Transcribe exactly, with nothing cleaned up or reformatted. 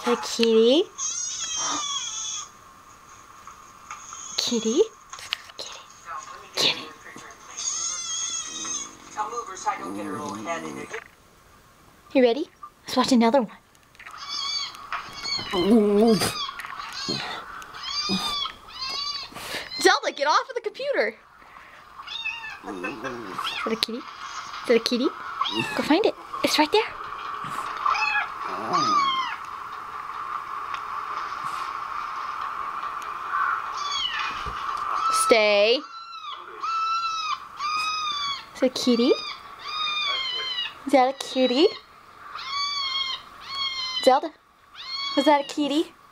A kitty? Kitty? Kitty? Kitty? I'll move her so I don't get her little head in it. You ready? Let's watch another one. Zelda, get off of the computer! Is that a kitty? Is that a kitty? Go find it. It's right there. Stay. Is that a kitty? Is that a kitty? Zelda, was that a kitty?